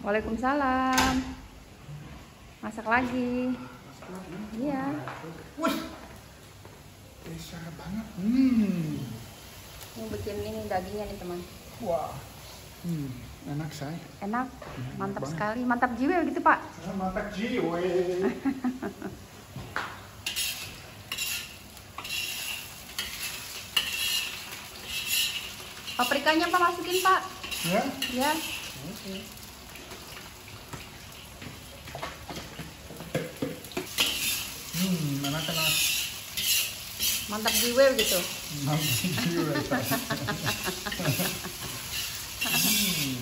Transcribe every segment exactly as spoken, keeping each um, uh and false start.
Waalaikumsalam. Masak lagi. Masak lagi? Iya. Wih, besar banget. Hmm. Mau bikin ini dagingnya nih teman. Wah, hmm, enak say. Enak, Hmm, mantap enak sekali, mantap jiwa gitu Pak. Ah, mantap jiwa. Paprikanya Pak masukin Pak. Ya? Ya. Oke. Hmm, enak enak. Mantap jiwa gitu. Mantap jiwa. Hmm.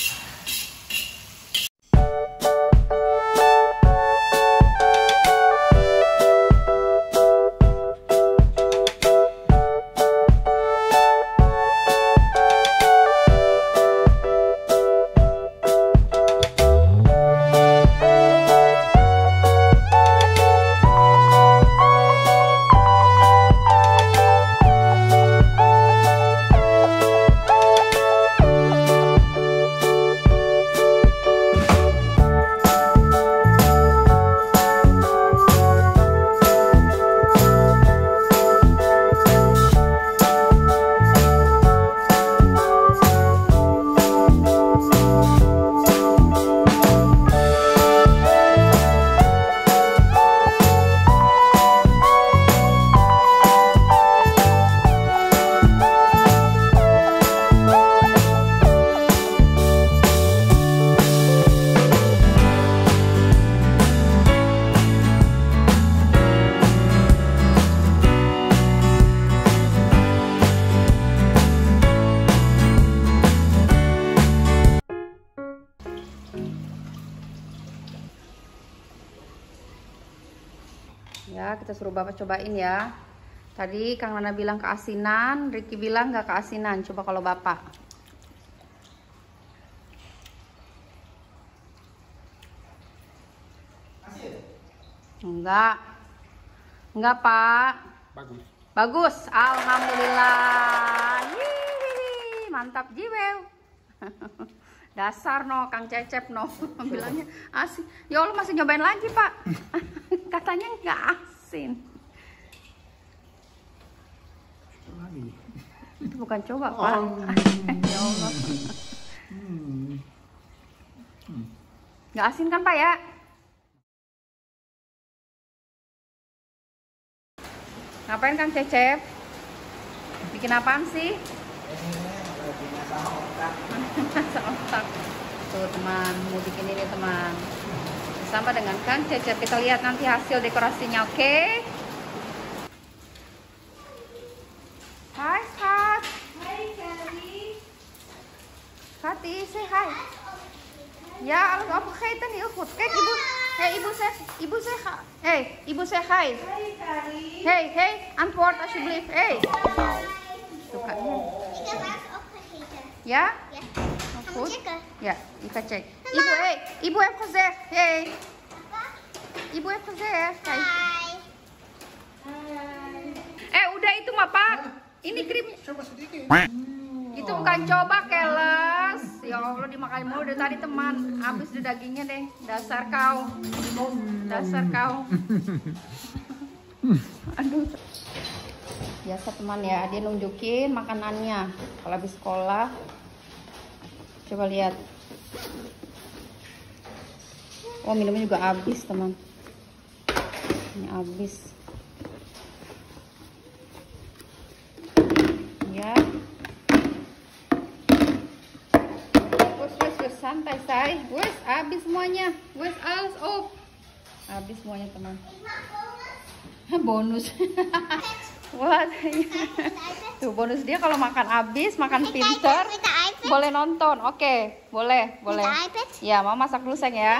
Ya, kita suruh Bapak cobain ya. Tadi Kang Nana bilang keasinan, Ricky bilang nggak keasinan. Coba kalau Bapak. Asin? Enggak. Enggak, Pak. Bagus. Bagus. Alhamdulillah. Hihihi, mantap jiwa. Dasar no, Kang Cecep no. Bilangnya asin. Ya Allah, masih nyobain lagi, Pak. Katanya nggak asin. Lagi. Itu bukan coba, Pak. Oh. Ya Allah. Hmm. Hmm. Nggak asin kan, Pak ya? Ngapain Kang Cecep? Bikin apaan sih? Masak otak. Tuh teman, mau bikin ini teman. Bersama dengan Kang Cecep, kita lihat nanti hasil dekorasinya, oke? Okay? Hai Kat. Hai Kali. Kati, say hi. Ya, aku apa kaitan nih ikut? Kek ibu, hey ibu saya, ibu saya, hey ibu saya hi. Hai Kali. Hey hey, antwoord alsjeblieft, hey. Suka nih. Ik heb laatst opgegeten. Ya? Ja. Oh, Gaan we goed. checken? Ja, ik ga checken. Ibu, hey, ibu heeft gezegd, hey. Ibu heeft gezegd, kijk. Hai. Eh, udah itu mah Pak. Ini krim. Coba sedikit. Itu bukan coba keles. Ya Allah, dimakan mulu dari tadi teman. Habis di dagingnya deh. Dasar kau. Dasar kau. Aduh. Biasa teman ya, dia nunjukin makanannya kalau habis sekolah. Coba lihat. Oh, minumnya juga habis teman. Ini habis. Ya. Wes wes wes santai say. Wes habis semuanya. Wes alles op. Habis semuanya teman. Bonus. Wah, tuh bonus dia kalau makan habis, makan pinter, boleh nonton. Oke, boleh, boleh. Ya, Mama masak dulu sayang ya.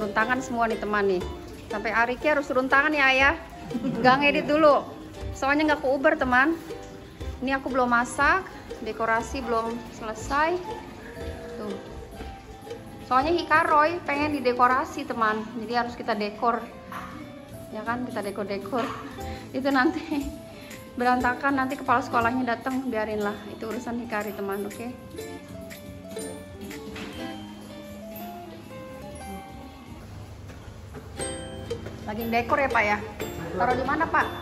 turun tangan semua nih teman nih. Sampai Ariki harus turun tangan ya ayah. Nggak ngedit dulu. Soalnya nggak keuber teman. Ini aku belum masak, dekorasi belum selesai. Tuh. Soalnya Hikaroy pengen didekorasi teman, jadi harus kita dekor. Ya kan, kita dekor-dekor. Itu nanti berantakan, nanti kepala sekolahnya datang, biarinlah. Itu urusan Hikari teman, oke? Okay? Lagi dekor ya Pak ya? Taruh di mana Pak?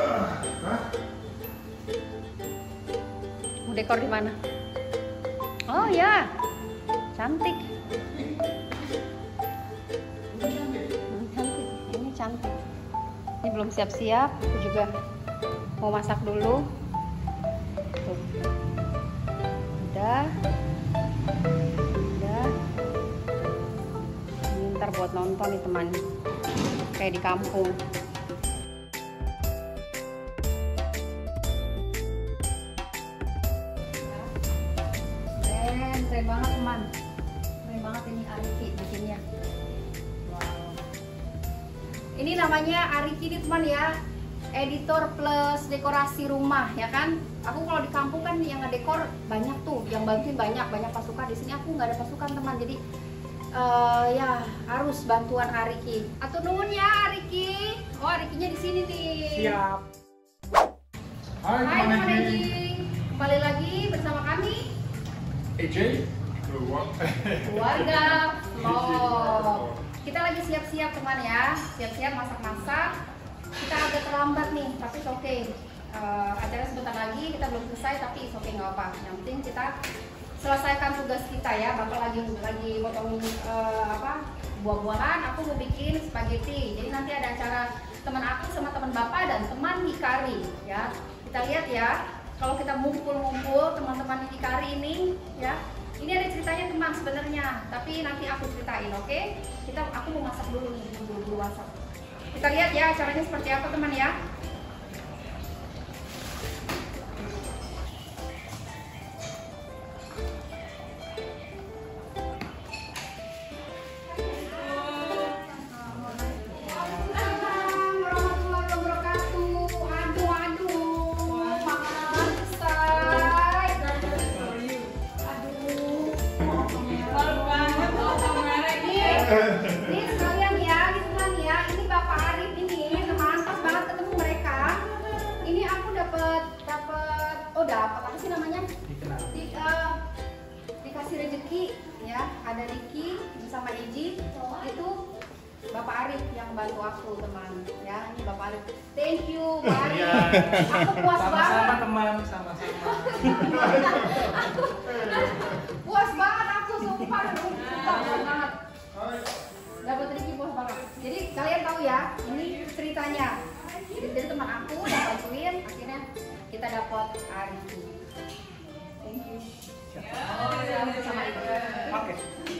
Mau dekor di mana? Oh ya, cantik. Hmm, cantik. Ini cantik. Ini belum siap-siap. Aku juga mau masak dulu. Tuh. Udah. Udah. Ini ntar buat nonton nih teman. Kayak di kampung. Keren, keren banget teman. Keren banget ini Ariki bikinnya. Wow. Ini namanya Ariki nih teman ya. Editor plus dekorasi rumah ya kan. Aku kalau di kampung kan yang ngedekor banyak tuh, yang bantuin banyak, banyak pasukan. Di sini aku nggak ada pasukan teman, jadi Uh, ya harus bantuan Ariki. Atur nuhun ya Ariki. Oh Arikinya di sini nih. Siap. Hai teman Eji. Kembali lagi bersama kami E J. keluarga vlog. Kita lagi siap-siap teman ya. Siap-siap masak-masak. Kita agak terlambat nih, tapi oke. Okay. Uh, acara sebentar lagi, kita belum selesai, tapi oke okay, nggak apa. Yang penting kita selesaikan tugas kita ya. Bapak lagi lagi motongin uh, apa buah-buahan, aku mau bikin spaghetti. Jadi nanti ada acara teman aku sama teman bapak dan teman Hikari ya. Kita lihat ya, kalau kita ngumpul-ngumpul teman-teman Hikari ini ya. Ini ada ceritanya teman sebenarnya, tapi nanti aku ceritain, oke? Okay? Kita aku mau masak dulu nih, dulu dulu masak. Kita lihat ya acaranya seperti apa teman ya. Ini sekalian ya, gitu kan ya. Ini Bapak Arif ini teman, pas banget ketemu mereka. Ini aku dapat dapat oh dapat apa sih namanya? Di, uh, dikasih rezeki ya. Ada Riki bersama Eji. Itu Bapak Arif yang bantu aku teman ya. Ini Bapak Arif. Thank you Pak Arif. Aku puas Sama-sama banget. teman, sama-sama. Puas banget aku sumpah. Puas banget. Dapat Riki bos banget. Jadi kalian tahu ya, ini ceritanya. Jadi teman aku udah bantuin, akhirnya kita dapat Ariki. Thank you. Sama itu. Oke.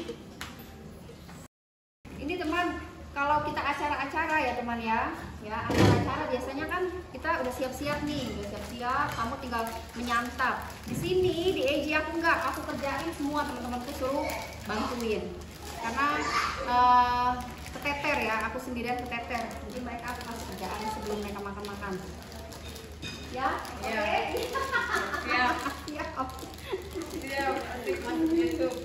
Ini teman, kalau kita acara-acara ya teman ya, ya acara-acara biasanya kan kita udah siap-siap nih, udah siap-siap. Kamu tinggal menyantap. Di sini di E J aku enggak, aku kerjain semua teman-temanku suruh bantuin. Karena uh, keteter ya, aku sendirian keteter. Jadi mereka aku kasih kerjaan sebelum mereka makan-makan. Ya, oke. Okay. Ya. Ya. Siap, asik masuk YouTube.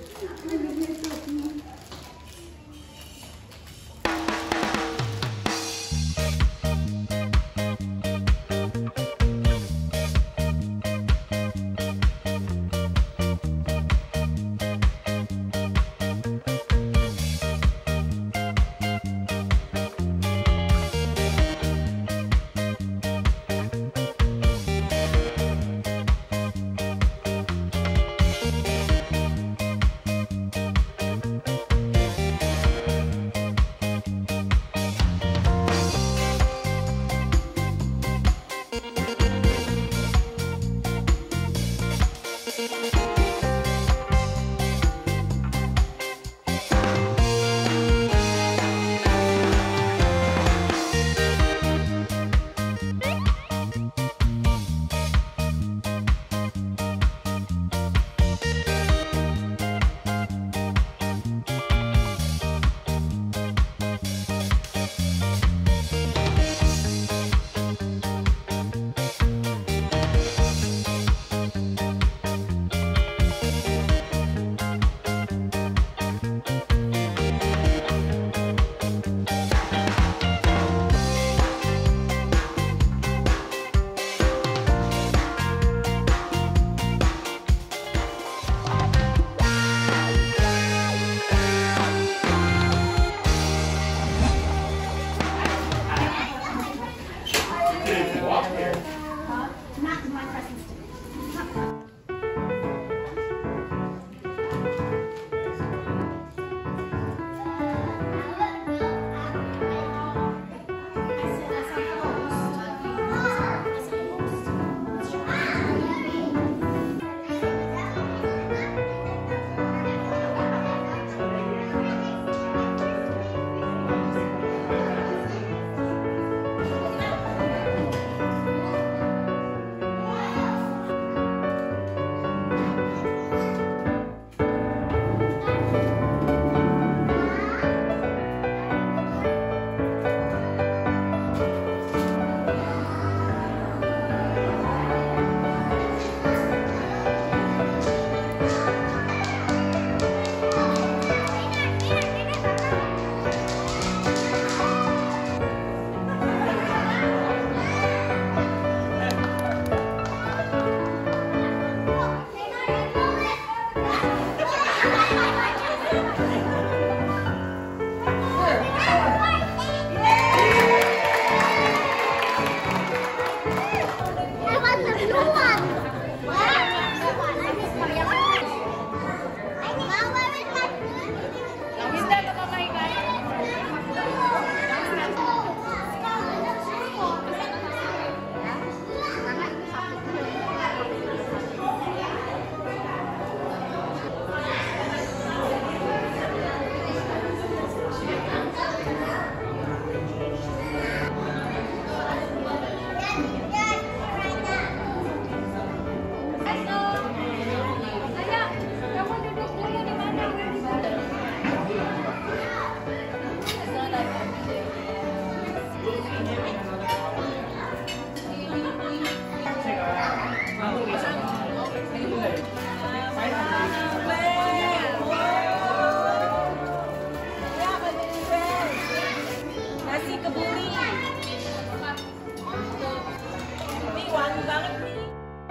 wangi banget nih.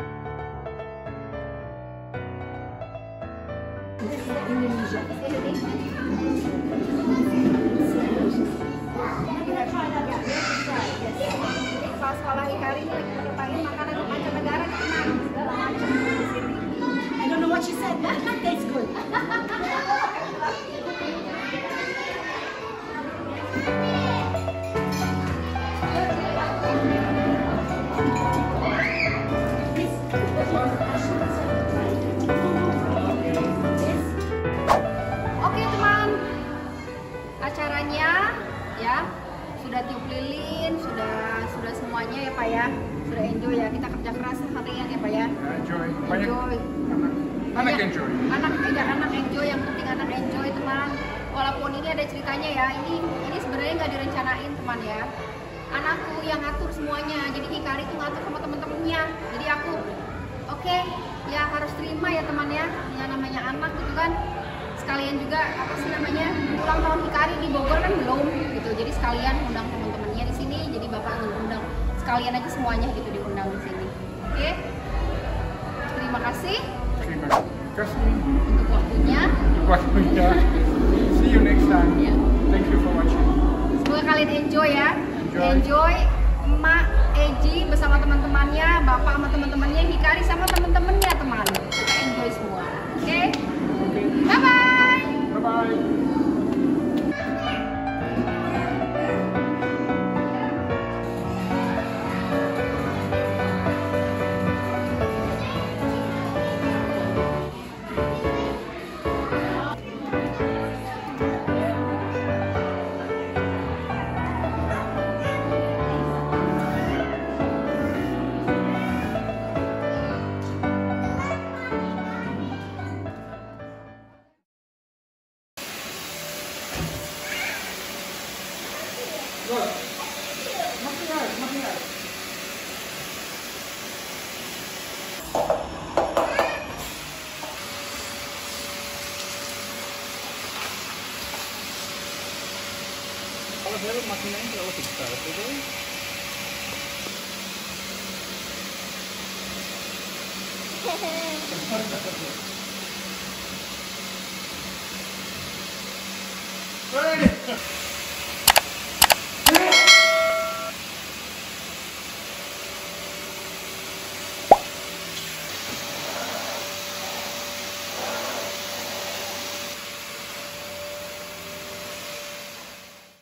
Indonesia. Pas sekolah hari ini lagi pengen makanan mancanegara segala macam di sini. I don't know what she said, but that tastes good. Oke teman, acaranya ya sudah tiup lilin, sudah sudah semuanya ya Pak ya, sudah enjoy ya, kita kerja keras seharian ya Pak ya. Enjoy. Banyak Enjoy. anak. Anak Banyak- enjoy. Anak tidak anak enjoy, yang penting anak enjoy teman. Walaupun ini ada ceritanya ya, ini ini sebenarnya nggak direncanain teman ya. Anakku yang ngatur semuanya, jadi Hikari tuh ngatur sama temen-temennya. Jadi aku oke ya harus terima ya teman ya, yang namanya anak gitu kan. Sekalian juga apa sih namanya ulang tahun Hikari di Bogor kan belum gitu, jadi sekalian undang teman-temannya di sini. Jadi bapak ngundang sekalian aja semuanya gitu diundang di sini. Oke, terima kasih Terima kasih untuk waktunya. waktunya. See you next time. Ya. Thank you for watching. Semoga kalian enjoy ya. Enjoy. Enjoy Emak Eji bersama teman-temannya, bapak sama teman-temannya, Hikari sama teman-temannya teman. Kita enjoy semua. Oke? Bye bye. Bye bye. Good. Makin air, makin air. Kalau saya makin air terlalu besar, oke? Hey!